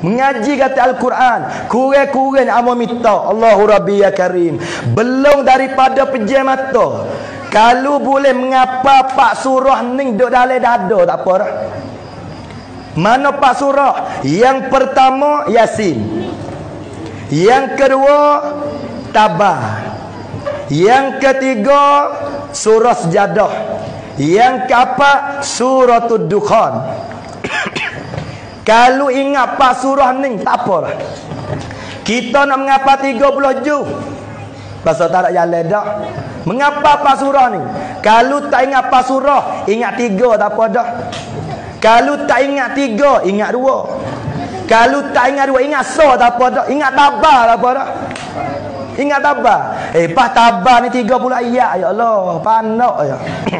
Mengaji kata Al-Quran, kurang-kurang amo minta Allahu Rabbi ya Karim. Belum daripada pejam mata. Kalau boleh mengapa Pak surah ni duduk dalam dada tak apa dah. Mana Pak surah? Yang pertama Yasin. Yang kedua Tabah. Yang ketiga surah Sejadah. Yang keempat suratul Dukhan. Kalau ingat Pak surah ni tak apa lah. Kita nak mengapa 30 juz. Pasal tak ada jalan dah. Mengapa Pak surah ni? Kalau tak ingat Pak surah, ingat 3 tak apa dah. Kalau tak ingat 3, ingat 2. Kalau tak ingat 2, ingat so tak apa dah. Ingat tabah tak apa dah. Ingat tabah. Pas tabah ni 30 ayat. Ya Allah, panak ya.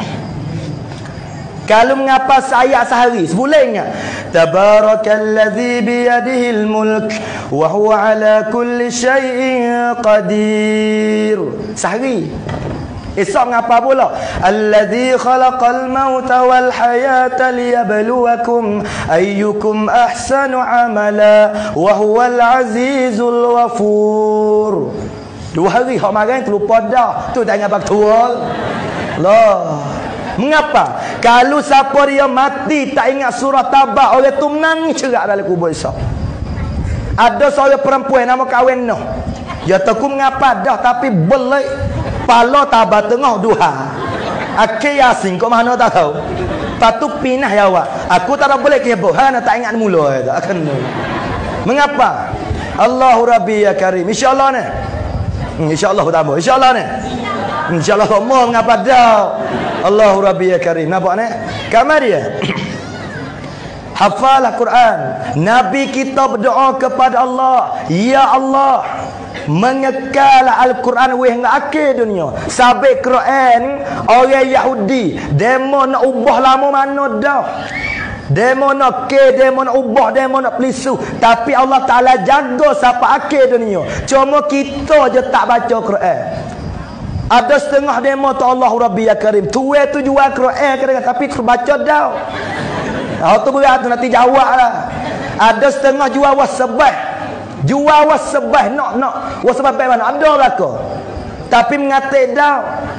Kalau mengapa ayat sehari, sebulan ingat. Tabarakallazi biyadihil mulk wa huwa ala kulli syai'in qadir. Sehari. Esok mengapa pula? Allazi khalaqal mauta wal hayata liyabluwakum ayyukum ahsanu amala wa huwal azizul ghafur. 2 hari hak makan terlupa dah. Tu tak ingat betul. Allah. Mengapa? Kalau siapa dia mati tak ingat surah Tabah, orang tu menangis cerak dalam kubur esok. Ada seorang perempuan nama kahwin Noh. Ya tahu mengapa dah tapi belik pala Tabah tengah duha. Akhir Yasin kau mana tak tahu. Patu pinah ya awak. Aku tak ada boleh kebo. Hana tak ingat mula tak akan. Mengapa? Allahu Rabbi ya Karim. Insya-Allah ni. Insya-Allah tambah. Insya-Allah ni. Insya-Allah semua mengapa dah. Allahu Rabbi ya Karim. Nampak ni? Kamar dia. Hafal Al-Quran. Nabi kita berdoa kepada Allah, ya Allah, mengekal Al-Quran hingga akhir dunia. Sampai Quran orang Yahudi demo nak ubah lama mana dah. Demo nak demo nak ubah, demo nak pelisu. Tapi Allah Ta'ala jaga sampai akhir dunia. Cuma kita je tak baca Quran. Ada setengah demo tu Allahu Rabbi ya Karim. Tuai tu jual Quran tapi baca dah. Tu berat tu nanti jawab lah. Ada setengah jual wasbah. Jual wasbah nak wasbah baik mana? Ada belaka. Tapi mengatik dah.